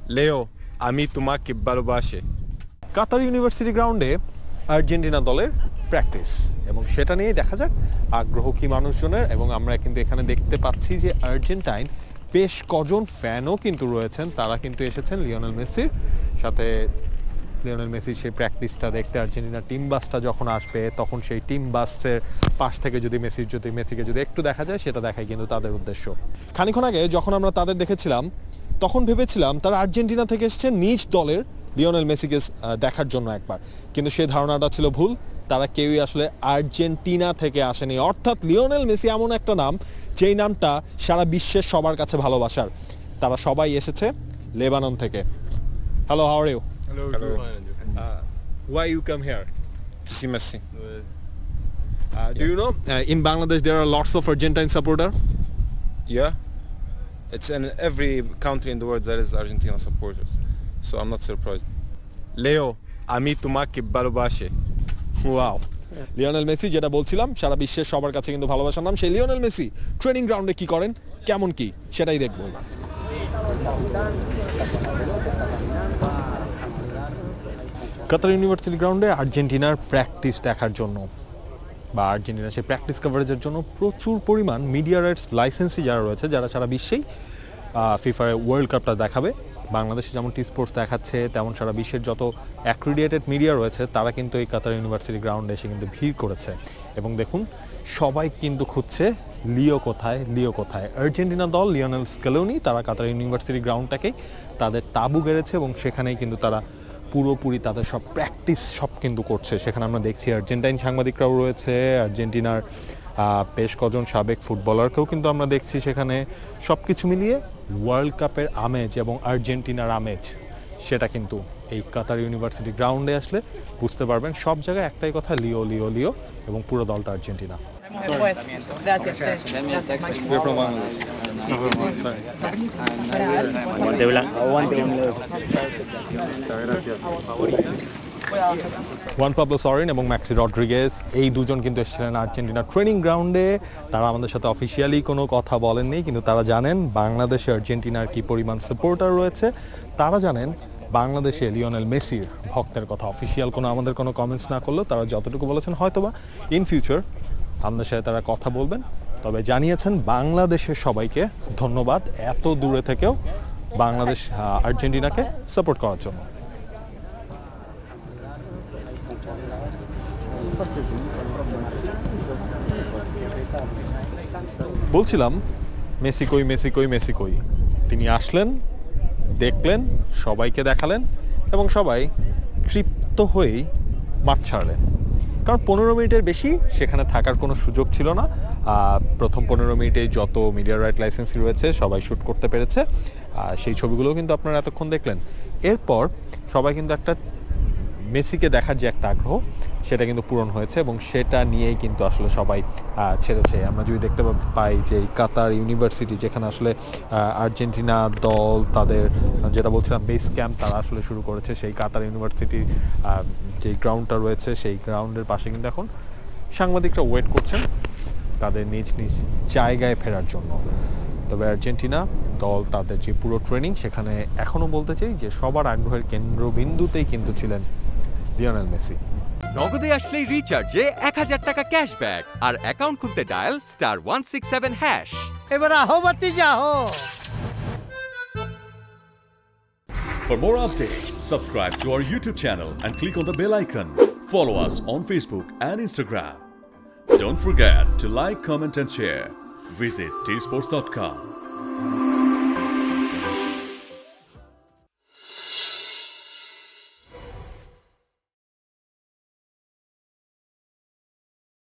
লেও আমি তোমাকে ভালোবাসি। কাতার ইউনিভার্সিটি গ্রাউন্ডে আর্জেন্টিনা দলের প্র্যাকটিস এবং সেটা নিয়েই দেখা যাক আগ্রহ কি মানুষজনের। এবং আমরা কিন্তু এখানে দেখতে পাচ্ছি যে আর্জেন্টাইন বেশ কজন ফ্যানও কিন্তু রয়েছেন, তারা কিন্তু এসেছেন লিওনেল মেসির সাথে। লিওনেল মেসির সেই প্র্যাকটিসটা দেখতে আর্জেন্টিনার টিম বাসটা যখন আসবে তখন সেই টিম বাসের পাশ থেকে যদি মেসিকে যদি একটু দেখা যায় সেটা দেখাই কিন্তু তাদের উদ্দেশ্য। খানিকক্ষণ আগে যখন আমরা তাদের দেখেছিলাম তখন ভেবেছিলাম তারা আর্জেন্টিনা থেকে এসেছেন নিজ দলের লিওনেল মেসিকে দেখার জন্য একবার, কিন্তু সেই ধারণাটা ছিল ভুল। তারা কেউই আসলে আর্জেন্টিনা থেকে আসেনি, অর্থাৎ লিওনেল মেসি এমন একটা নাম যেই নামটা সারা বিশ্বের সবার কাছে ভালোবাসার। তারা সবাই এসেছে লেবানন থেকে। Hello, how are you? Hello. Why you come here? To see Messi. Do you know in Bangladesh there are lots of Argentine supporter? Yeah. It's in every country in the world there is Argentina supporters. So I'm not surprised. Leo, আমি তোমাকে ভালোবাসি। Wow, Lionel Messi যেটা বলছিলাম সারা বিশ্বের সবার কাছে কিন্তু ভালোবাসার নাম। সেই লিওনেল মেসি ট্রেনিং গ্রাউন্ডে কি করেন, কেমন কি সেটাই দেখব। কাতার ইউনিভার্সিটি গ্রাউন্ডে আর্জেন্টিনার প্র্যাকটিস দেখার জন্য বা আর্জেন্টিনার সেই প্র্যাকটিস কভারেজের জন্য প্রচুর পরিমাণ মিডিয়া রাইটস লাইসেন্সি যারা রয়েছে, যারা সারা বিশ্বেই ফিফার ওয়ার্ল্ড কাপটা দেখাবে। বাংলাদেশে যেমন টি-স্পোর্টস দেখাচ্ছে তেমন সারা বিশ্বের যত অ্যাক্রিডিয়েটেড মিডিয়া রয়েছে তারা কিন্তু এই কাতার ইউনিভার্সিটি গ্রাউন্ডে এসে কিন্তু ভিড় করেছে। এবং দেখুন সবাই কিন্তু খুঁজছে লিও কোথায়। আর্জেন্টিনা দল লিওনেল স্কেলোনি তারা কাতার ইউনিভার্সিটি গ্রাউন্ডটাকেই তাদের তাঁবু গেড়েছে এবং সেখানেই কিন্তু তারা পুরোপুরি তাদের সব প্র্যাকটিস সব কিন্তু করছে। সেখানে আমরা দেখছি আর্জেন্টাইন সাংবাদিকরাও রয়েছে, আর্জেন্টিনার বেশ কজন সাবেক ফুটবলারকেও কিন্তু আমরা দেখছি সেখানে। সব কিছু মিলিয়ে ওয়ার্ল্ড কাপের আমেজ এবং আর্জেন্টিনার আমেজ সেটা কিন্তু এই কাতার ইউনিভার্সিটি গ্রাউন্ডে আসলে বুঝতে পারবেন। সব জায়গায় একটাই কথা, লিও এবং পুরো দলটা আর্জেন্টিনা। ওয়ান পাবলো সরেন এবং ম্যাক্সি রড্রিগেজ এই দুজন কিন্তু এসেছিলেন আর্জেন্টিনা ট্রেনিং গ্রাউন্ডে। তারা আমাদের সাথে অফিসিয়ালি কোনো কথা বলেননি, কিন্তু তারা জানেন বাংলাদেশে আর্জেন্টিনার কি পরিমাণ সাপোর্টার রয়েছে। তারা জানেন বাংলাদেশে লিওনেল মেসির ভক্তের কথা। অফিসিয়াল আমাদের কোনো কমেন্টস না করলেও তারা যতটুকু বলেছেন হয়তোবা ইন ফিউচার আমাদের সাথে তারা কথা বলবেন। তবে জানিয়েছেন বাংলাদেশের সবাইকে ধন্যবাদ এত দূরে থেকেও বাংলাদেশ আর্জেন্টিনাকে সাপোর্ট করার জন্য। বলছিলাম মেসি কই। তিনি আসলেন, দেখলেন, সবাইকে দেখালেন এবং সবাই তৃপ্ত হয়েই মাঠ ছাড়লেন। কারণ 15 মিনিটের বেশি সেখানে থাকার কোনো সুযোগ ছিল না। প্রথম 15 মিনিটে যত মিডিয়া রাইট লাইসেন্সি রয়েছে সবাই শ্যুট করতে পেরেছে, সেই ছবিগুলো কিন্তু আপনারা এতক্ষণ দেখলেন। এরপর সবাই কিন্তু একটা মেসিকে দেখার যে একটা আগ্রহ সেটা কিন্তু পূরণ হয়েছে এবং সেটা নিয়েই কিন্তু আসলে সবাই ছেড়েছে। আমরা যদি দেখতে পাই যে এই কাতার ইউনিভার্সিটি যেখানে আসলে আর্জেন্টিনা দল তাদের যেটা বলছিলাম বেস ক্যাম্প তারা আসলে শুরু করেছে, সেই কাতার ইউনিভার্সিটির যে গ্রাউন্ডটা রয়েছে সেই গ্রাউন্ডের পাশে কিন্তু এখন সাংবাদিকরা ওয়েট করছেন তাদের নিজ জায়গায় ফেরার জন্য। তবে আর্জেন্টিনা দল তাদের যে পুরো ট্রেনিং সেখানে এখনও বলতে চাই যে সবার আগ্রহের কেন্দ্রবিন্দুতেই কিন্তু ছিলেন লিওনেল মেসি। নগদে আসলেই রিচার্জে 1000 টাকা ক্যাশব্যাক আর অ্যাকাউন্ট খুলতে ডায়াল *167#। এবার আহো বাতি যাও। For more updates, subscribe to our YouTube channel and click on the bell icon. Follow us on Facebook and Instagram. Don't forget to like, comment and share. Visit TSports.com.